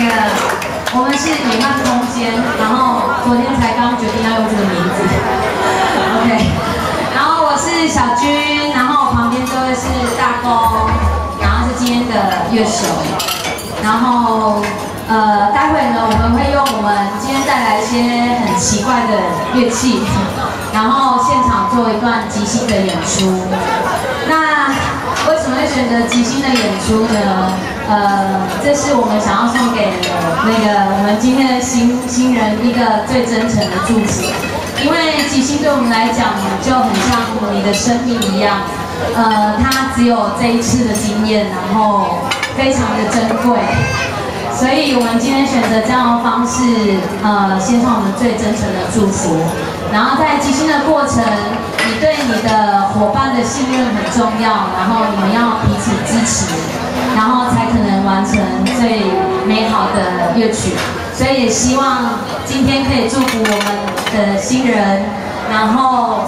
我们是野漫空间，然后昨天才刚决定要用这个名字。OK， 然后我是小军，然后我旁边这位是大公，然后是今天的乐手，然后待会呢我们会用我们今天带来一些很奇怪的乐器，然后现场做一段即兴的演出。那为什么会选择即兴的演出呢？这是我们想要送给那个我们今天的新人一个最真诚的祝福，因为即兴对我们来讲就很像你的生命一样，它只有这一次的经验，然后非常的珍贵，所以我们今天选择这样的方式，献上我们最真诚的祝福。然后在即兴的过程，你对你的伙伴的信任很重要，然后你们要彼此支持，然后才可能完成最美好的乐曲。所以也希望今天可以祝福我们的新人，然后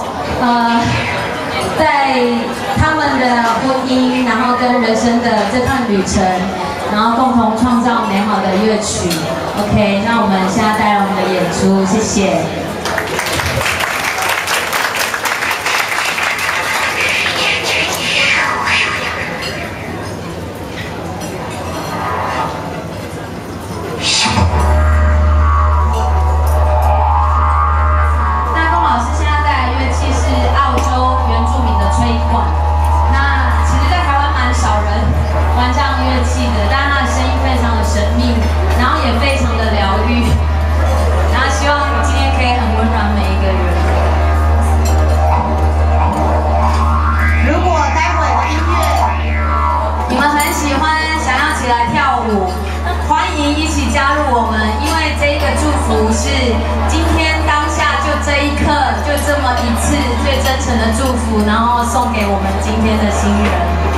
在他们的婚姻，然后跟人生的这段旅程，然后共同创造美好的乐曲。OK， 那我们现在带来我们的演出，谢谢。加入我们，因为这一个祝福是今天当下就这一刻，就这么一次最真诚的祝福，然后送给我们今天的新人。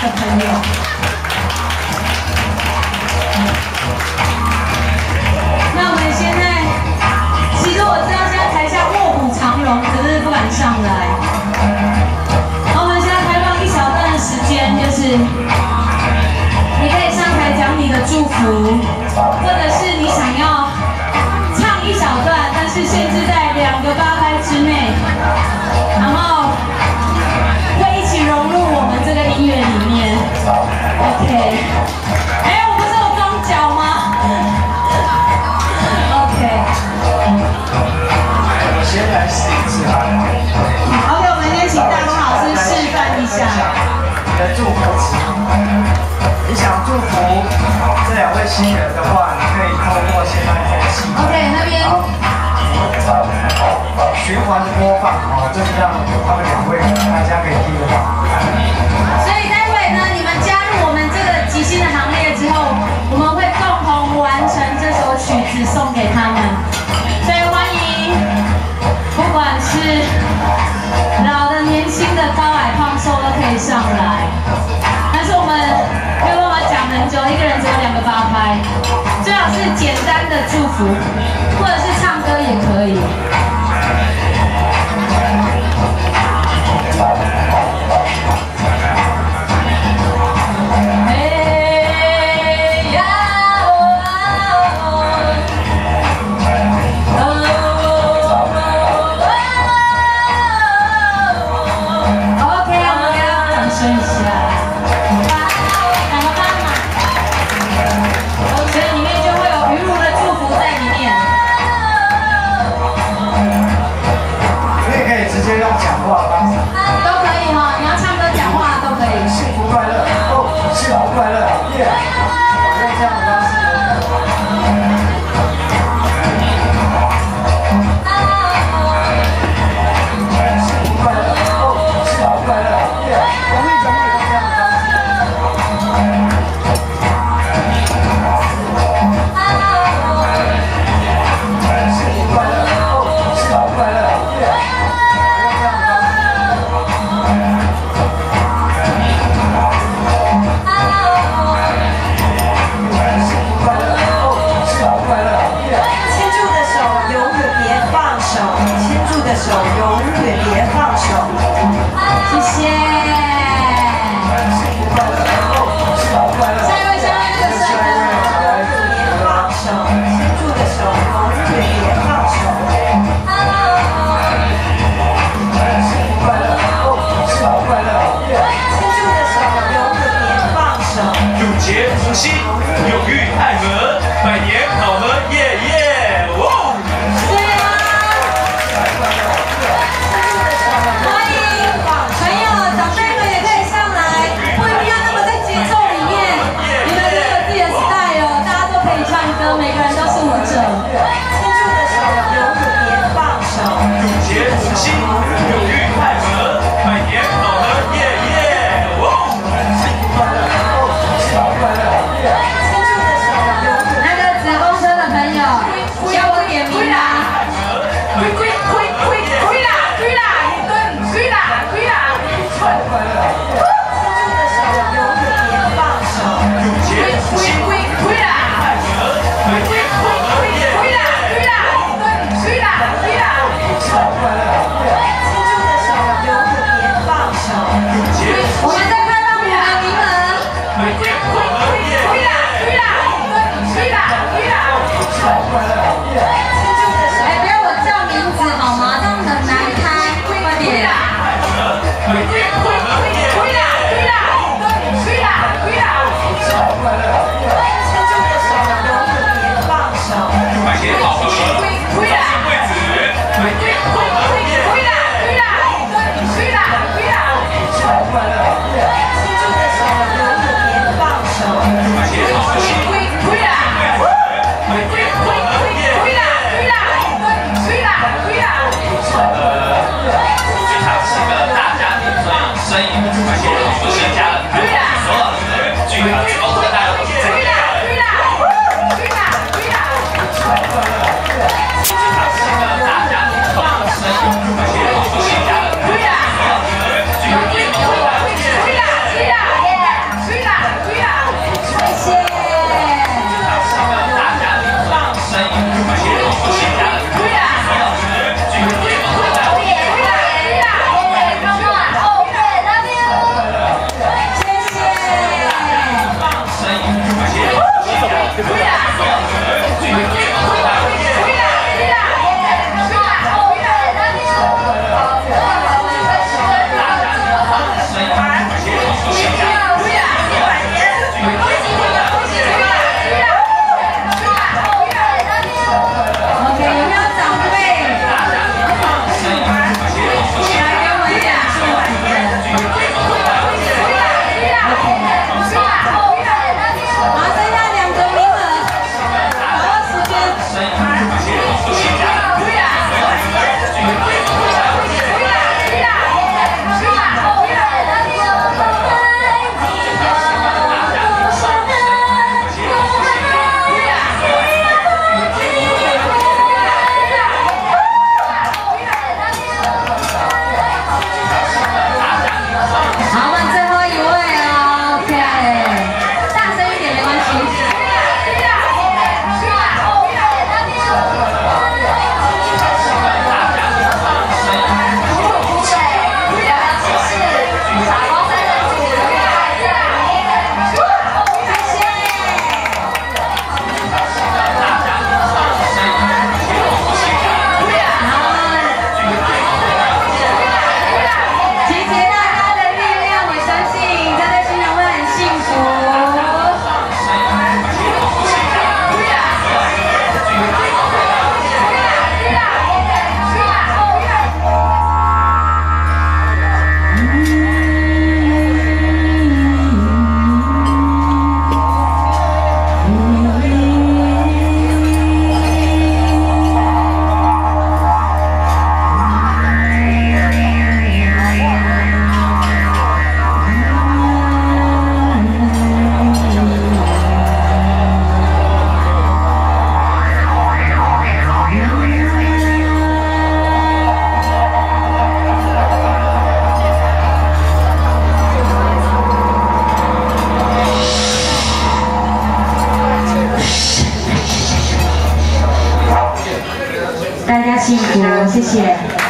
的朋友。那我们现在，其实我知道现在台下卧虎藏龙，可是不敢上来。那我们现在开放一小段的时间，就是你可以上台讲你的祝福，或者是你想要唱一小段，但是限制在2个8拍之内，然后会一起融入我们这个音乐里面。OK， 哎，我不是有装脚吗？OK， 我先来试一次啊。 OK， 我们先请大公老师示范一下。 你的祝福词，你想祝福这2位新人的话，你可以透过现在口气。 OK， 那边。 循环播放哦，就是让他们2位大家可以听得到。 所以待会呢，你们加入我们这个即兴的行列之后，我们会共同完成这首曲子送给他们。所以欢迎，不管是老的、年轻的、高矮胖瘦都可以上来。但是我们没有办法讲很久，一个人只有2个8拍，最好是简单的祝福，或者是唱歌也可以。 幸福，谢谢。